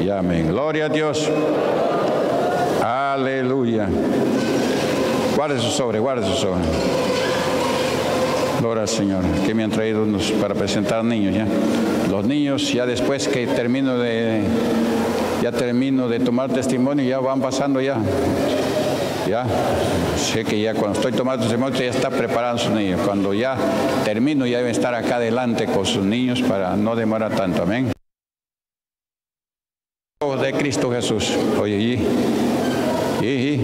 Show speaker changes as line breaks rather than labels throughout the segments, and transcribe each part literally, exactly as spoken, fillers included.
y amén. Gloria a Dios. Aleluya. Guarde su sobre, guarde su sobre. Gloria al Señor. Que me han traído unos para presentar niños ya. Los niños ya después que termino de ya termino de tomar testimonio ya van pasando ya. Ya, sé que ya cuando estoy tomando testimonio ya está preparando sus niños. Cuando ya termino ya deben estar acá adelante con sus niños para no demorar tanto. Amén. De Cristo Jesús. Oye, y, y, y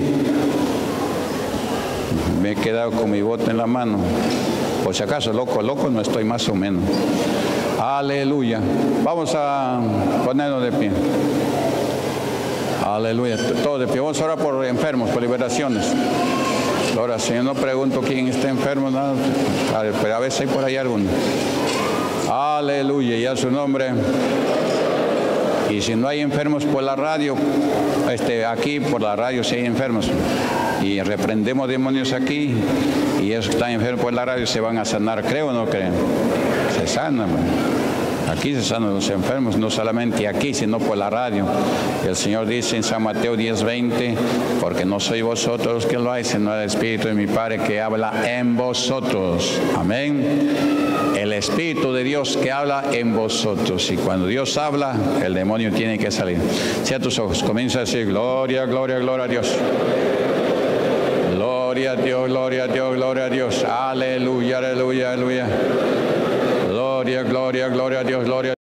me he quedado con mi bote en la mano. Por si acaso, loco, loco no estoy, más o menos. Aleluya. Vamos a ponernos de pie. Aleluya. Todos de pie. Vamos a orar por enfermos, por liberaciones. Ahora, Señor, no pregunto quién está enfermo, nada, pero a veces hay por ahí alguno. Aleluya. Y a su nombre. Y si no hay enfermos por la radio, este, aquí por la radio sí hay enfermos. Y reprendemos demonios aquí, y esos que están enfermos por la radio se van a sanar. ¿Creen o no creen? Se sanan. Aquí se sanan los enfermos, no solamente aquí, sino por la radio. El Señor dice en San Mateo diez veinte, porque no sois vosotros los que lo hay, sino el Espíritu de mi Padre que habla en vosotros. Amén. El Espíritu de Dios que habla en vosotros. Y cuando Dios habla, el demonio tiene que salir. Cierra tus ojos, comienza a decir gloria, gloria, gloria a Dios. Gloria a Dios, gloria a Dios, gloria a Dios. Aleluya, aleluya, aleluya. Gloria, gloria, gloria a Dios, gloria.